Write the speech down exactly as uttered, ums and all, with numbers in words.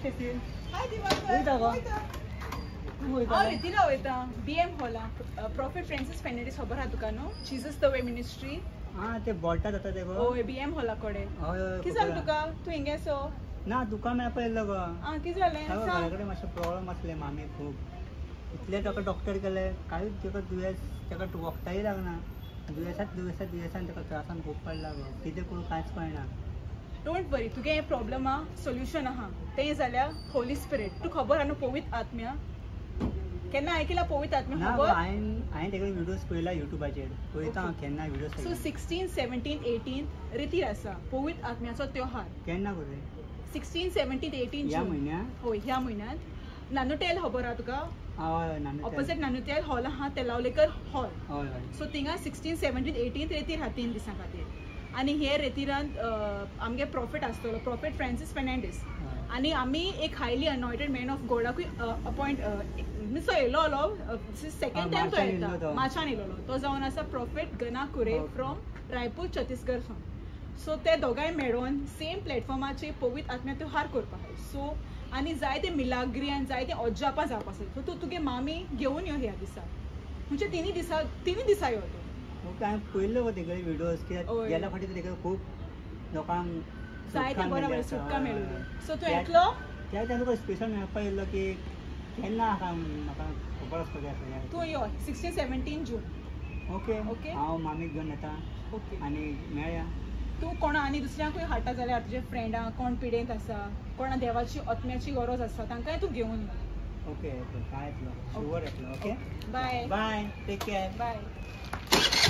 Stacy हाय दिवाकर वयता गो तू वयता हांव रितीला वयता बीएम हॉला प्रॉफिट फ्रांसिस फेर्नांडीस खबर आहा तुका न्हू जीसस द वे मिनिस्ट्री हां ते बोल्टा जाता ते गो ओय बीएम हॉला कडेन हय हय कितें जालें तुका तू हिंगे सो ना तुका मेळ पयल्लो गो आं कितें जालें घरा कडेन मातशे प्रॉब्लेम आसले मामी खूब इतले ताका डॉक्टर गेले कांयच ताका दुयेंस ताका वखदांय लागना दुयेंसात दुयेंसात दुयेंसान ताका त्रासान खूब पडला गो कितें करूं कांयच कळना डोंट वरी तुगे हें प्रॉब्लम आहा सोल्युशन आहा तें जाल्यार होली स्पिरीट तू खबर आहा न्हू पवित्र आत्म्या केन्ना आयकला पवित्र आत्म्या खबर हांवें हांवें तेगे विडियोज पळयला युट्यूबाचेर पळयता हांव केन्ना videos so sixteen seventeen eighteen रितीर आसा पवित्र आत्म्याचो त्योहार केन्ना करूं सिक्स्टीन सेव्हन्टीन एटीन ह्या म्हयन्यात होय ह्या म्हयन्यांत नानोटेल खबर आहा तुका हय नानोटेल ऑपोजीट नानोटेल हॉल आहा तेलावलेकर हॉल हय हय सो थिंगा सिक्स्टीन सेव्हन्टीन एटीन रेतीर आहा तीन दिसां खातीर आनी हे रेतिरांत आमगे प्रॉफिट आसतलो प्रॉफिट फ्रांसिस फेर्नांडीस आनी आमी एक हायली अनॉयटेड मॅन ऑफ गॉडाकूय अपॉयंट मिसो येयलो आलो सेकंड टायम तो येता मार्चान येयलो तो जावन आसा प्रॉफिट गना कुरे फ्रॉम रायपूर छत्तीसगड सावन सो ते दोगांय मेळोन सेम प्लॅटफॉर्माचेर पवित्र आत्म्या त्योहार करपाक सो आनी जायते मिलाग्री आनी जायते अजापां जावपाक सो तूं तुगे मामी घेवन यो ह्या दिसा म्हणजे तिनी दिसा तिनी दिसा यो तूं ओके हांवें पळयल्लो गो तेगे विडियोज कित्याक गेल्या फावटी तेगे खूब लोकांक जायते बरें बरें सुटका मेळ्ळी सो तूं येतलो त्या त्या तुका स्पेशल मेळपाक येयल्लो की केन्ना म्हाका खबर आसपाक जाय तूं यो sixteen seventeen June okay okay हांव मामीक घेवन येता ओके आनी मेळया तूं कोणा आनी दुसऱ्यांकूय हाडटा जाल्यार तुजे फ्रेंडांक कोण पिडेंत आसा कोणा देवाची आत्म्याची गरज आसा तांकांय तूं घेवन यो ओके ओके काय येतलो शुवर येतलो okay bye bye take care bye